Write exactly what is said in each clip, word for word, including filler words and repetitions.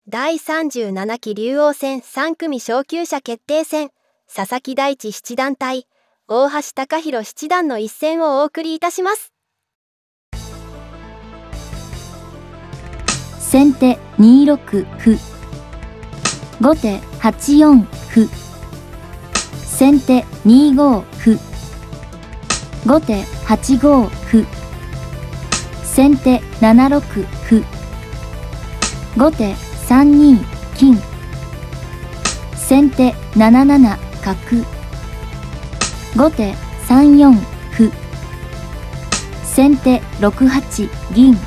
だいさんじゅうななき竜王戦さん組昇級者決定戦、佐々木大地七段対大橋貴弘七段の一戦をお送りいたします。 先手に六歩、後手はち四歩、先手に五歩、後手はち五歩、先手なな六歩、後手さん二金、先手なな七角、後手さん四歩、先手ろく八銀、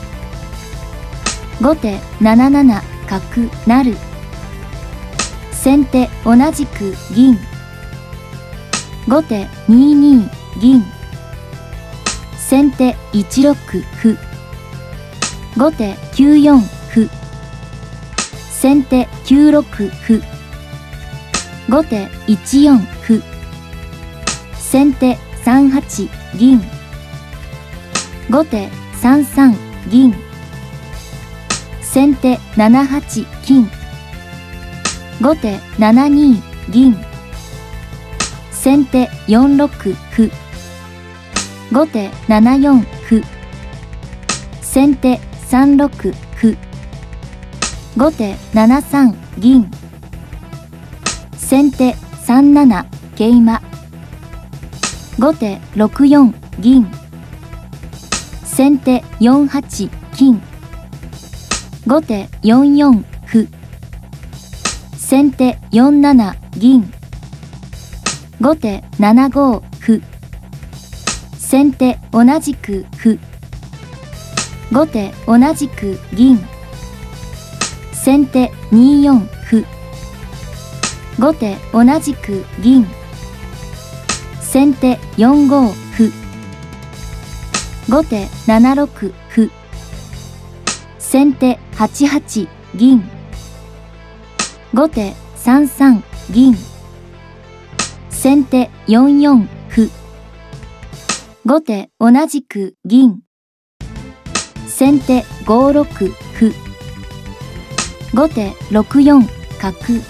後手なな七角成、先手同じく銀、後手に二銀、先手いち六歩、後手きゅう四歩、先手きゅう六歩、後手いち四歩、先手さん八銀、後手さん三銀、先手なな八金、後手なな二銀、先手よん六歩、後手なな四歩、先手さん六歩、後手なな三銀、先手さん七桂馬、後手六四銀、先手よん八金、後手よん四歩、先手よん七銀、後手なな五歩、先手同じく歩、後手同じく銀、先手に四歩、後手同じく銀、先手よん五歩、後手なな六歩、先手はち八銀、後手さん三銀、先手よん四歩、後手同じく銀、先手ご六歩、後手ろく四角、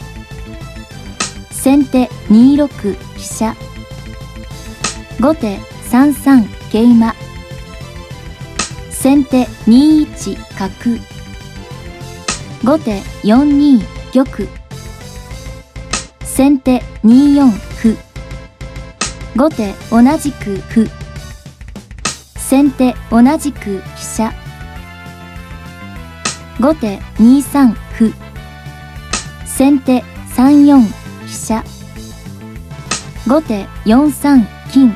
先手に六飛車、後手さん三桂馬、先手に一角、後手よん二玉、先手に四歩、後手同じく歩、先手同じく飛車、後手に三歩、先手さん四飛車、後手よん三金、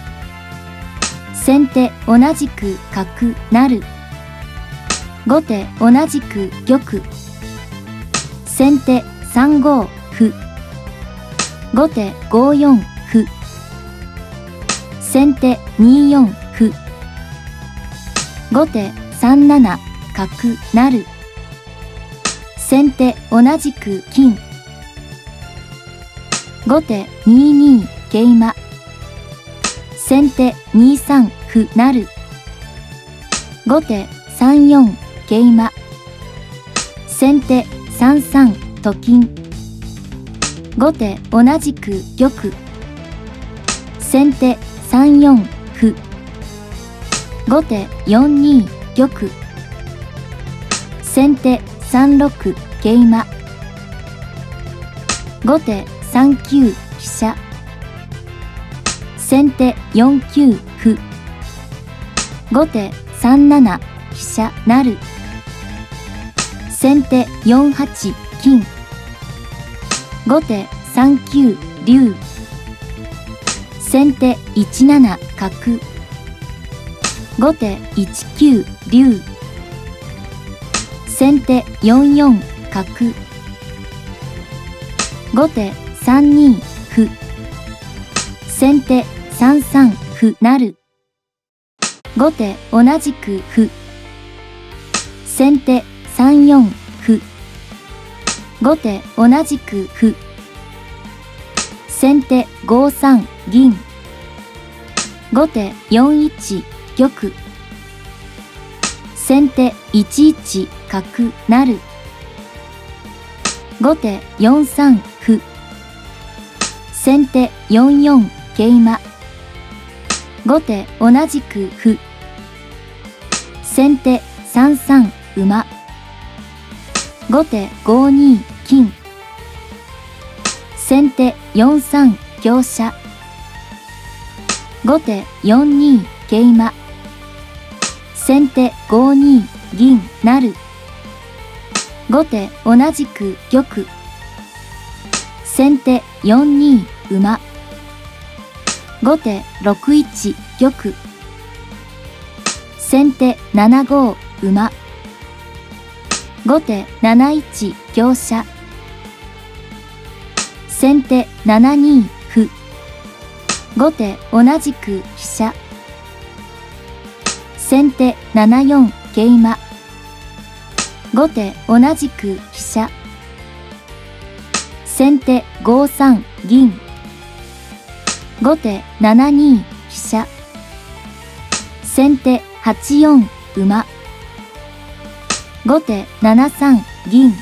先手同じく角成、後手同じく玉、先手さん五歩、後手ご四歩、先手に四歩、後手さん七角成、先手同じく金、後手に二桂馬、先手に三歩成、後手さん四桂馬、先手さん三と金、後手同じく玉、先手さん四歩、後手よん二玉、先手さん六桂馬、後手さん九飛車、先手よん九歩、後手さん七飛車成、先手よん八金、後手さん九竜、先手いち七角、後手いち九竜、先手よん四角、後手さん二歩、先手さん三歩成、後手同じく歩、先手さん四歩、後手同じく歩、先手ご三銀、後手よん一玉、先手いち一角成、 後手よんさん歩。先手よんよん桂馬。後手同じく歩。先手さんさん馬。後手ごに金。先手よんさん香車。後手よんに桂馬。先手ごに銀成。後手同じく玉。先手よんに馬。後手ろくいち玉。先手ななご馬。後手なないち香車。先手ななに歩。後手同じく飛車。先手ななよん桂馬。後手同じく飛車。先手ごさん銀。後手ななに飛車。先手はちよん馬。後手ななさん銀。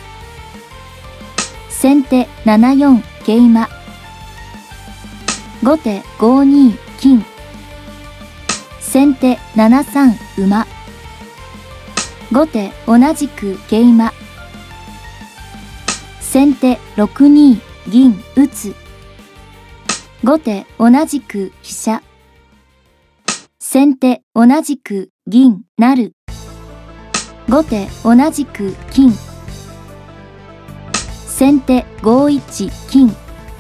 先手ななよん桂馬。後手ごに金。先手ななさん馬。後手同じく桂馬。先手ろくに銀打つ。後手同じく飛車。先手同じく銀成。後手同じく金。先手ごいち金。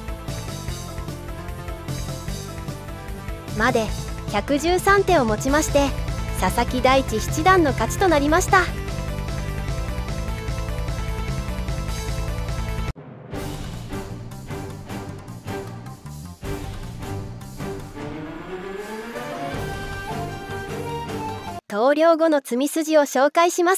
までひゃくじゅうさん手をもちまして佐々木大地七段の勝ちとなりました。投了後の詰み筋を紹介します。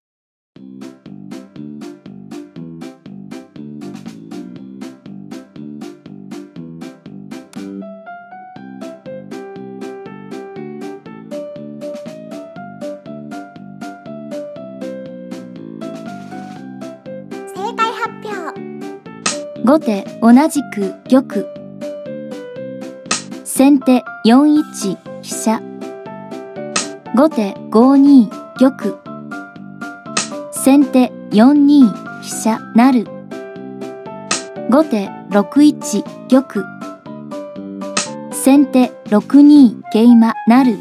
正解発表。 後手同じく玉。先手よんいち飛車。後手ごに玉。先手よんに飛車成。後手ろくいち玉。先手ろくに桂馬成。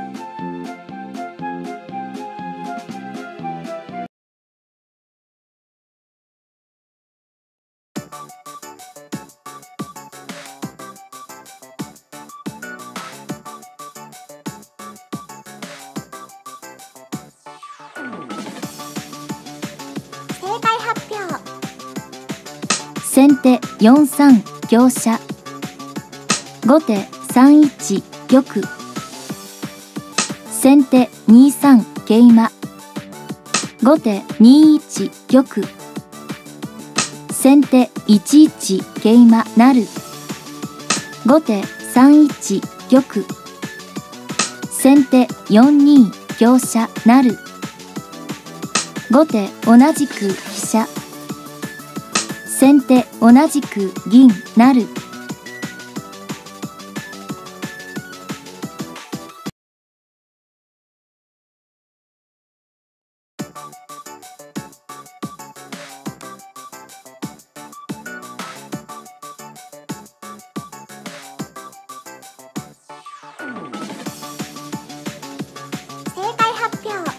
正解発表。 先手よんさん香車。後手さんいち玉。先手にさん桂馬。後手にいち玉。先手いちいち桂馬成。後手さんいち玉。先手よんに香車成。後手同じく飛車。先手同じく銀成。 正解発表。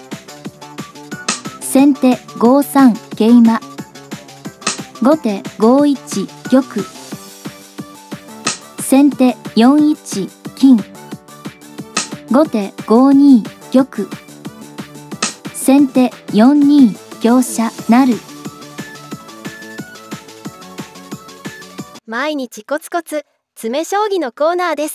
先手ごさん桂馬。後手ごいち玉。先手よんいち金。後手ごに玉。先手よんに香車成。 毎日コツコツ詰め将棋のコーナーです。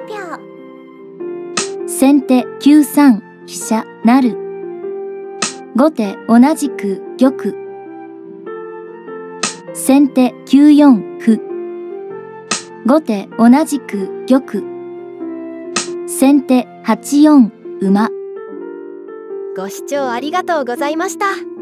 表。 先手きゅうさん飛車成。後手同じく玉。先手きゅうよん歩。後手同じく玉。先手はちよん馬。 ご視聴ありがとうございました。